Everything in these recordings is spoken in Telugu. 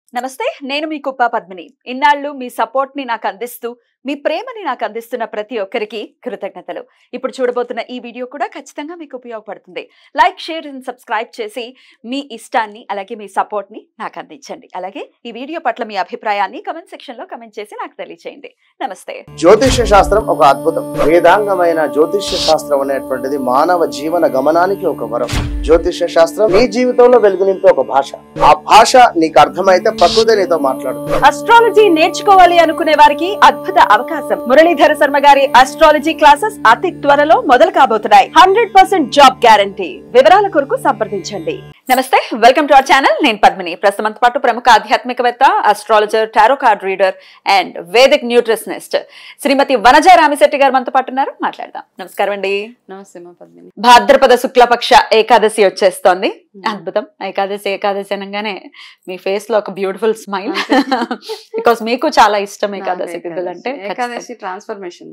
నమస్తే, నేను మీ కుప్ప పద్మిని. ఇన్నాళ్ళు మీ సపోర్ట్ ని నాకు అందిస్తూ, మీ ప్రేమని నాకు అందిస్తున్న ప్రతి ఒక్కరికి కృతజ్ఞతలు. ఇప్పుడు చూడబోతున్న ఈ వీడియో కూడా ఖచ్చితంగా మీకు ఉపయోగపడుతుంది. లైక్, షేర్ అండ్ సబ్స్క్రైబ్ చేసి మీ ఇష్టాన్ని అలాగే మీ సపోర్ట్ ని నాకు అందించండి. అలాగే ఈ వీడియో పట్ల మీ అభిప్రాయాన్ని కామెంట్ సెక్షన్ లో కామెంట్ చేసి నాకు తెలియజేయండి. నమస్తే. జ్యోతిష్య శాస్త్రం ఒక అద్భుతం. వేదాంగమైన జ్యోతిష్య శాస్త్రం అనేటువంటిది మానవ జీవన గమనానికి ఒక వరం. జ్యోతిష్య శాస్త్రం నీ జీవితంలో వెలుగునింపే ఒక భాష. ఆ భాష నీకు అర్థమైతే ప్రకృతి నీతో మాట్లాడుతుంది. అస్ట్రాలజీ నేర్చుకోవాలి అనుకునే వారికి అద్భుత అవకాశం. మురళీధర శర్మ గారి అస్ట్రాలజీ క్లాసెస్ అతి త్వరలో మొదలు కాబోతున్నాయి. 100% జాబ్ గ్యారంటీ. వివరాల కొరకు సంప్రదించండి. నమస్తే, వెల్కమ్ టు అవర్ ఛానల్. నేను పద్మిని. ప్రస్తుతంతో పాటు ప్రముఖ ఆధ్యాత్మికవేత్త, astrologer, tarot card reader and vedic nutritionist Shrimati Vanaja Ramisetti garu మనతో పాటు ఉన్నారు. మాట్లాడదాం. నమస్కారం అండి. నమస్తే మా పద్మిని. భాద్రపద శుక్లపక్ష ఏకాదశి వచ్చేస్తోంది. అద్భుతం. ఏకాదశి అనగానే మీ ఫేస్ లో ఒక బ్యూటిఫుల్ స్మైల్. బికాస్ మీకు చాలా ఇష్టం ఏకాదశి తిథులు అంటే. ఏకాదశి ట్రాన్స్ఫర్మేషన్.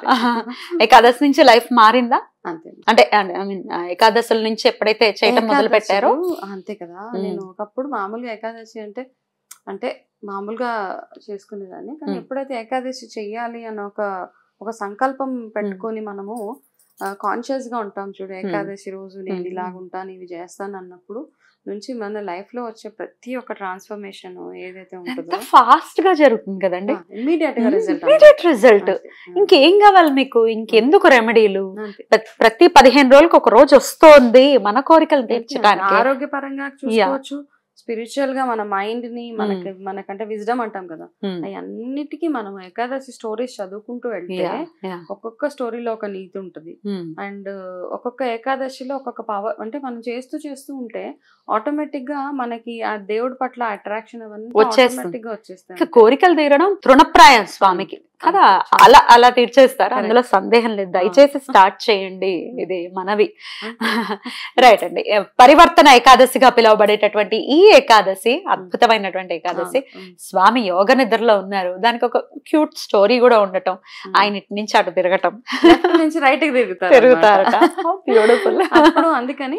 ఏకాదశి నుంచి లైఫ్ మారిందా? అంటే ఐ మీన్ ఏకాదశుల నుంచి ఎప్పుడైతే చేయటం మొదలు పెట్టారో అంతే కదా. నేను ఒకప్పుడు మామూలుగా ఏకాదశి అంటే మామూలుగా చేసుకునేదాన్ని. కానీ ఎప్పుడైతే ఏకాదశి చెయ్యాలి అన్న ఒక సంకల్పం పెట్టుకొని మనము కాన్షియస్ గా ఉంటాం చూడు. ఏకాదశి రోజు నేను ఇలాగుంటాను, ఇవి చేస్తాను అన్నప్పుడు నుంచి మన లైఫ్ లో వచ్చే ప్రతి ఒక్క ట్రాన్స్ఫర్మేషన్ ఏదైతే ఉంటుందో ఫాస్ట్ గా జరుగుతుంది కదండి. Immediate result. ఇంకేం కావాలి మీకు? ఇంకెందుకు రెమెడీలు? ప్రతి 15 రోజులకు ఒక రోజు వస్తోంది మన కోరికలు తీర్చడానికి. ఆరోగ్యపరంగా చూసుకోవచ్చు, స్పిరిచువల్ గా మన మైండ్ ని మనకంటే విజ్డమ్ అంటాం కదా, అన్నిటికీ మనం ఏకాదశి స్టోరీస్ చదువుకుంటూ వెళ్తే ఒక్కొక్క స్టోరీలో ఒక నీతి ఉంటుంది. అండ్ ఒక్కొక్క ఏకాదశిలో ఒక్కొక్క పవర్. అంటే మనం చేస్తూ ఉంటే ఆటోమేటిక్ గా మనకి ఆ దేవుడి పట్ల అట్రాక్షన్ అవన్నీ ఆటోమేటిక్ గా వచ్చేస్తాయి. కోరికలు తీరడం తృణప్రాయం స్వామికి కదా. అలా తీర్చేస్తారు, అందులో సందేహం లేదు. దయచేసి స్టార్ట్ చేయండి, ఇది మనవి. రైట్ అండి. పరివర్తన ఏకాదశిగా పిలువబడేటటువంటి ఈ ఏకాదశి అద్భుతమైనటువంటి ఏకాదశి. స్వామి యోగ నిద్రలో ఉన్నారు. దానికి ఒక క్యూట్ స్టోరీ కూడా ఉండటం, ఆయన ఇటు నుంచి అటు తిరగటం, నుంచి రైట్ కి తిరుగుతారట. బ్యూటిఫుల్. అందుకని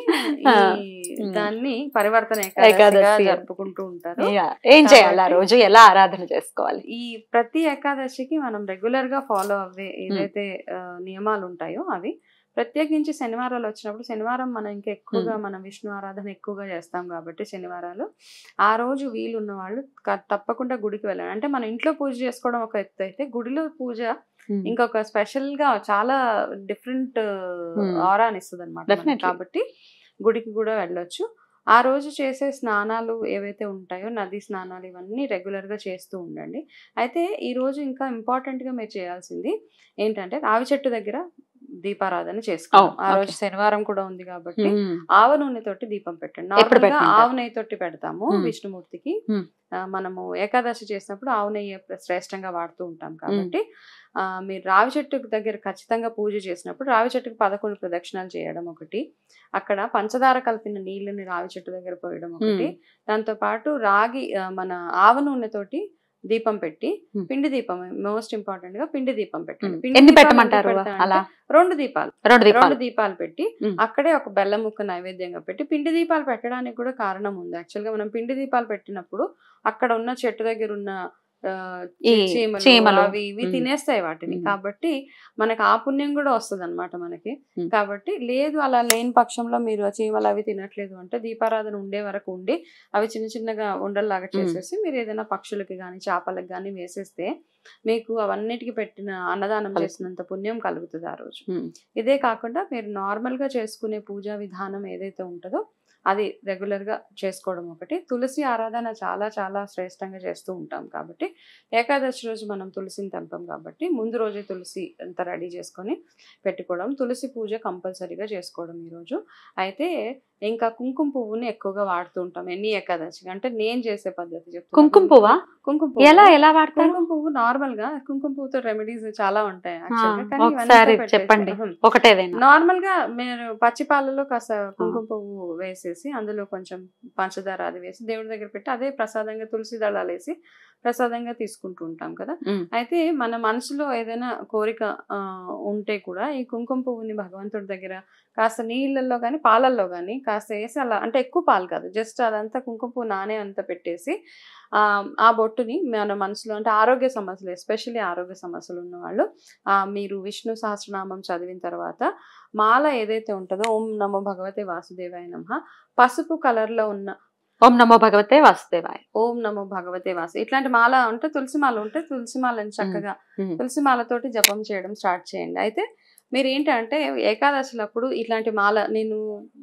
దాన్ని పరివర్తన ఏకాదశి జరుపుకుంటూ ఉంటారు. ఏం చేయాలి ఆ రోజు? ఎలా ఆరాధన చేసుకోవాలి? ఈ ప్రతి ఏకాదశికి మనం రెగ్యులర్ గా ఫాలో అవ్వే ఏదైతే నియమాలు ఉంటాయో అవి, ప్రత్యేకించి శనివారాలు వచ్చినప్పుడు, శనివారం మనం ఇంకా ఎక్కువగా మనం విష్ణు ఆరాధన ఎక్కువగా చేస్తాం కాబట్టి శనివారాలు ఆ రోజు వీలున్న వాళ్ళు తప్పకుండా గుడికి వెళ్ళాలి. అంటే మన ఇంట్లో పూజ చేసుకోవడం ఒక ఎత్తు అయితే, గుడిలో పూజ ఇంకొక స్పెషల్ గా చాలా డిఫరెంట్ ఆరాని ఇస్తుంది అనమాట. కాబట్టి గుడికి కూడా వెళ్ళొచ్చు. ఆ రోజు చేసే స్నానాలు ఏవైతే ఉంటాయో, నది స్నానాలు, ఇవన్నీ రెగ్యులర్ గా చేస్తూ ఉండండి. అయితే ఈ రోజు ఇంకా ఇంపార్టెంట్ గా మీరు చేయాల్సింది ఏంటంటే, రావి చెట్టు దగ్గర దీపారాధన చేసుకోవాలి. ఆ రోజు శనివారం కూడా ఉంది కాబట్టి ఆవ నూనెతోటి దీపం పెట్టండి. నార్మల్గా ఆవు నెయ్యి తోటి పెడతాము విష్ణుమూర్తికి. మనము ఏకాదశి చేసినప్పుడు ఆవు నెయ్యి శ్రేష్టంగా వాడుతూ ఉంటాం కాబట్టి మీరు రావి చెట్టు దగ్గర ఖచ్చితంగా పూజ చేసినప్పుడు రావి చెట్టుకు 11 ప్రదక్షిణాలు చేయడం ఒకటి, అక్కడ పంచదార కలిపిన నీళ్ళని రావి చెట్టు దగ్గర పోయడం ఒకటి, దాంతో పాటు రాగి మన ఆవ నూనెతోటి దీపం పెట్టి, పిండి దీపం మోస్ట్ ఇంపార్టెంట్ గా పిండి దీపం పెట్టండి. ఎన్ని పెట్టమంటారు? అలా 2 దీపాలు పెట్టి అక్కడే ఒక బెల్లం ముక్క నైవేద్యంగా పెట్టి, పిండి దీపాలు పెట్టడానికి కూడా కారణం ఉంది. యాక్చువల్ గా మనం పిండి దీపాలు పెట్టినప్పుడు అక్కడ ఉన్న చెట్టు దగ్గర ఉన్న చీమలు అవి ఇవి తినేస్తాయి వాటిని. కాబట్టి మనకు ఆ పుణ్యం కూడా వస్తుంది అనమాట మనకి. కాబట్టి లేదు అలా లేని పక్షంలో మీరు చీమలు అవి తినట్లేదు అంటే, దీపారాధన ఉండే వరకు ఉండి అవి చిన్న చిన్నగా ఉండల్లాగా చేసేసి మీరు ఏదైనా పక్షులకి కానీ చేపలకి కానీ వేసేస్తే మీకు అవన్నిటికి పెట్టిన అన్నదానం చేసినంత పుణ్యం కలుగుతుంది ఆ రోజు. ఇదే కాకుండా మీరు నార్మల్ గా చేసుకునే పూజా విధానం ఏదైతే ఉంటుందో అది రెగ్యులర్ గా చేసుకోవడం ఒకటి. తులసి ఆరాధన చాలా చాలా శ్రేష్టంగా చేస్తూ ఉంటాం కాబట్టి ఏకాదశి రోజు మనం తులసిని తెంపాం కాబట్టి ముందు రోజే తులసి అంతా రెడీ చేసుకొని పెట్టుకోవడం, తులసి పూజ కంపల్సరీగా చేసుకోవడం ఈరోజు. అయితే ఇంకా కుంకుమ పువ్వుని ఎక్కువగా వాడుతూ ఉంటాం ఎన్ని ఏకాదశి. అంటే నేను చేసే పద్ధతి చెప్తాను. కుంకుమ పువ్వా? కుంకుమ పువ్వు ఎలా వాడతారు? కుంకుమ పువ్వు నార్మల్ గా కుంకుమ పువ్వుతో రెమెడీస్ చాలా ఉంటాయి. చెప్పండి ఒకటే. నార్మల్ గా మీరు పచ్చి పాలలో కాస్త కుంకుమ పువ్వు వేసేసి అందులో కొంచెం పంచదార అది వేసి దేవుడి దగ్గర పెట్టి అదే ప్రసాదంగా తులసి దళాలు వేసి ప్రసాదంగా తీసుకుంటూ ఉంటాం కదా. అయితే మన మనసులో ఏదైనా కోరిక ఉంటే కూడా ఈ కుంకుమ పువ్వుని భగవంతుడి దగ్గర కాస్త నీళ్ళల్లో కానీ పాలల్లో కానీ కాస్త వేసి అలా, అంటే ఎక్కువ పాలు కాదు, జస్ట్ అదంతా కుంకుమ పువ్వు నానే అంతా పెట్టేసి ఆ బొట్టుని మన మనసులో, అంటే ఆరోగ్య సమస్యలు, ఎస్పెషల్లీ ఆరోగ్య సమస్యలు ఉన్నవాళ్ళు మీరు విష్ణు సహస్రనామం చదివిన తర్వాత మాల ఏదైతే ఉంటుందో ఓం నమో భగవతే వాసుదేవాయ నమః, పసుపు కలర్లో ఉన్న ఓం నమో భగవతే వాసుదేవాయ, ఓం నమో భగవతే వాసు, ఇట్లాంటి మాల ఉంటే తులసి మాల ఉంటే తులసి మాలని చక్కగా తులసి మాలతోటి జపం చేయడం స్టార్ట్ చేయండి. అయితే మీరు ఏంటంటే ఏకాదశులప్పుడు ఇట్లాంటి మాల నేను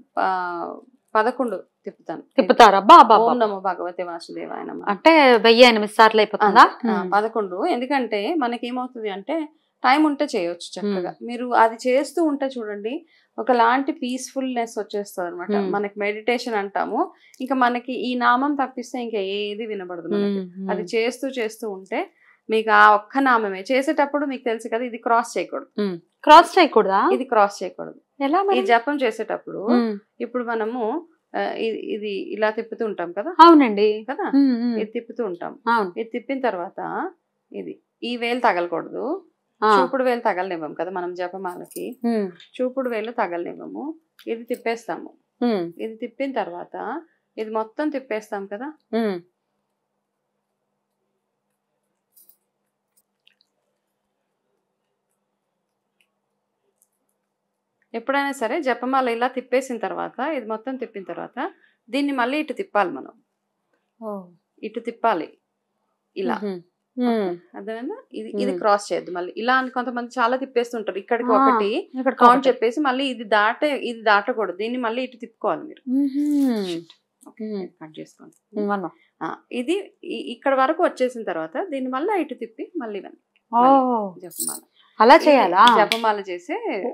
11 తిప్పుతారా? ఓం నమో భగవతే వాసుదేవాయ నమః అంటే 1008 సార్లు అయిపోతుందా? 11. ఎందుకంటే మనకి ఏమవుతుంది అంటే టైం ఉంటే చేయొచ్చు చక్కగా. మీరు అది చేస్తూ ఉంటే చూడండి ఒకలాంటి పీస్ఫుల్నెస్ వచ్చేస్తుంది అనమాట. మనకి మెడిటేషన్ అంటాము, ఇంకా మనకి ఈ నామం తప్పిస్తే ఇంకా ఏది వినబడదు మనకి. అది చేస్తూ చేస్తూ ఉంటే మీకు ఆ ఒక్క నామమే చేసేటప్పుడు మీకు తెలుసు కదా, ఇది క్రాస్ చేయకూడదు. క్రాస్ చేయకూడదా? ఇది క్రాస్ చేయకూడదు. ఎలా? ఈ జపం చేసేటప్పుడు ఇప్పుడు మనము ఇది ఇలా తిప్పుతూ ఉంటాం కదా. అవునండి కదా, ఇది తిప్పుతూ ఉంటాం. ఇది తిప్పిన తర్వాత ఇది ఈ వేలు తగలకూడదు, చూపుడు వేలు తగలనివ్వము కదా మనం జపమాలకి. చూపుడు వేలు తగలనివ్వము, ఇది తిప్పేస్తాము. ఇది తిప్పిన తర్వాత ఇది మొత్తం తిప్పేస్తాం కదా. ఎప్పుడైనా సరే జపమాల ఇలా తిప్పేసిన తర్వాత, ఇది మొత్తం తిప్పిన తర్వాత దీన్ని మళ్ళీ ఇటు తిప్పాలి మనం. ఇటు తిప్పాలి ఇలా, అర్థమైందా? ఇది క్రాస్ చేయద్దు మళ్ళీ ఇలా అని కొంతమంది చాలా తిప్పేస్తుంటారు. ఇక్కడికి ఒకటి కౌంట్ చెప్పేసి మళ్ళీ ఇది దాటకూడదు, దీన్ని మళ్ళీ ఇటు తిప్పుకోవాలి మీరు. కట్ చేసుకోండి. ఇది ఇక్కడ వరకు వచ్చేసిన తర్వాత దీన్ని మళ్ళీ ఇటు తిప్పి మళ్ళీ జపమాల అలా చేయాలా? జపమాల చేసి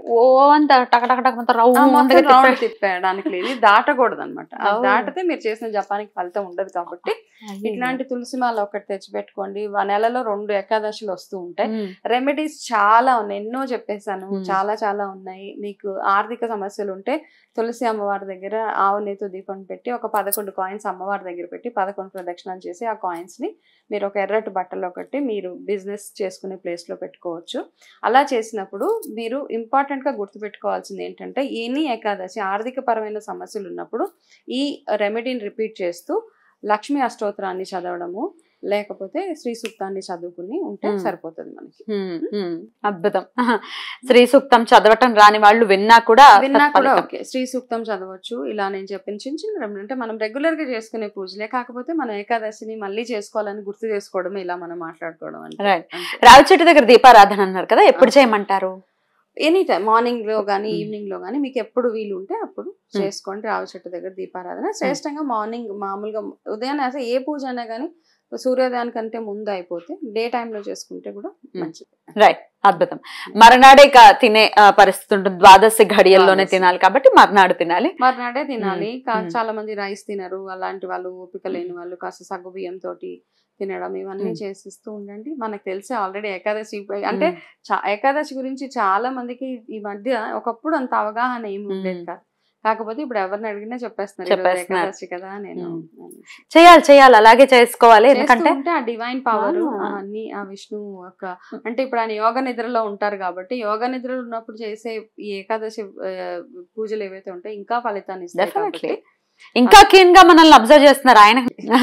రౌండ్ తిప్పడానికి లేదు, దాటకూడదు అనమాట. దాటితే మీరు చేసిన జపానికి ఫలితం ఉండదు. కాబట్టి ఇట్లాంటి తులసిమాల ఒకటి తెచ్చిపెట్టుకోండి. నెలలో 2 ఏకాదశులు వస్తూ ఉంటాయి. రెమెడీస్ చాలా ఉన్నాయి, ఎన్నో చెప్పేసాను, చాలా ఉన్నాయి. మీకు ఆర్థిక సమస్యలు ఉంటే తులసి అమ్మవారి దగ్గర ఆవు నేతో దీపం పెట్టి ఒక 11 కాయిన్స్ అమ్మవారి దగ్గర పెట్టి 11 ప్రదక్షిణాలు చేసి ఆ కాయిన్స్ ని మీరు ఒక ఎర్రటి బట్టలో కట్టి మీరు బిజినెస్ చేసుకునే ప్లేస్ లో పెట్టుకోవచ్చు. అలా చేసినప్పుడు మీరు ఇంపార్టెంట్ గా గుర్తుపెట్టుకోవాల్సింది ఏంటంటే ఎనీ ఏకాదశి ఆర్థిక పరమైన సమస్యలు ఉన్నప్పుడు ఈ రెమెడీని రిపీట్ చేస్తూ లక్ష్మీ అష్టోత్తరాన్ని చదవడము లేకపోతే శ్రీ సూక్తాన్ని చదువుకుని ఉంటే సరిపోతుంది మనకి. అద్భుతం. శ్రీ సూక్తం చదవటం రాని వాళ్ళు విన్నా కూడా ఓకే, శ్రీ సూక్తం చదవచ్చు. ఇలా నేను చెప్పిన చిన్న అంటే మనం రెగ్యులర్ గా చేసుకునే పూజలే, కాకపోతే మనం ఏకాదశిని మళ్ళీ చేసుకోవాలని గుర్తు చేసుకోవడం, ఇలా మనం మాట్లాడుకోవడం. రావి చెట్టు దగ్గర దీపారాధన అన్నారు కదా, ఎప్పుడు చేయమంటారు? ఎనీ టైం, మార్నింగ్ లో గానీ ఈవినింగ్ లో గానీ మీకు ఎప్పుడు వీలు ఉంటే అప్పుడు చేసుకోండి. రావి చెట్టు దగ్గర దీపారాధన శ్రేష్టంగా మార్నింగ్, మామూలుగా ఉదయాన్నే అసలు ఏ పూజ అయినా కానీ సూర్యోదయానికంటే ముందు అయిపోతే డే టైమ్ లో చేసుకుంటే కూడా మంచిది. రైట్, అద్భుతం. మర్నాడే తినే పరిస్థితి ఉంటుంది, ద్వాదశి ఘడియల్లోనే తినాలి కాబట్టి మర్నాడే తినాలి. చాలా మంది రైస్ తినరు, అలాంటి వాళ్ళు ఓపిక లేని వాళ్ళు కాస్త సగ్గు బియ్యం తోటి తినడం ఇవన్నీ చేసిస్తూ ఉండండి. మనకు తెలిసి ఆల్రెడీ ఏకాదశి, అంటే ఏకాదశి గురించి చాలా మందికి ఈ మధ్య ఒకప్పుడు అంత అవగాహన ఏమి ఉండేది కాదు. కాకపోతే ఇప్పుడు ఎవరిని అడిగినా చెప్పేస్తున్నారు కదా. నేను చేయాలి, అలాగే చేసుకోవాలి. ఎందుకంటే ఆ డివైన్ పవర్ అన్ని ఆ విష్ణు యొక్క, అంటే ఇప్పుడు ఆయన యోగ నిద్రలో ఉంటారు కాబట్టి యోగ నిద్రలో ఉన్నప్పుడు చేసే ఈ ఏకాదశి పూజలు ఏవైతే ఉంటాయో ఇంకా ఫలితాన్ని ఇస్తాయి. ఇంకా కీన్ గా మనల్ని అబ్జర్వ్ చేస్తున్నారు ఆయన.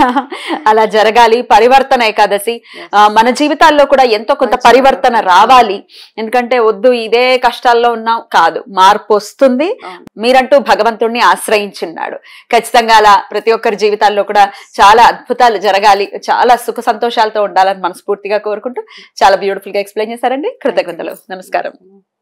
అలా జరగాలి. పరివర్తన ఏకాదశి మన జీవితాల్లో కూడా ఎంతో కొంత పరివర్తన రావాలి. ఎందుకంటే వద్దు ఇదే కష్టాల్లో ఉన్నాం కాదు, మార్పు వస్తుంది. మీరంటూ భగవంతుడిని ఆశ్రయించున్నాడు. ఖచ్చితంగా అలా ప్రతి ఒక్కరి జీవితాల్లో కూడా చాలా అద్భుతాలు జరగాలి, చాలా సుఖ సంతోషాలతో ఉండాలని మనస్ఫూర్తిగా కోరుకుంటూ చాలా బ్యూటిఫుల్ గా ఎక్స్ప్లెయిన్ చేశారండి. కృతజ్ఞతలు. నమస్కారం.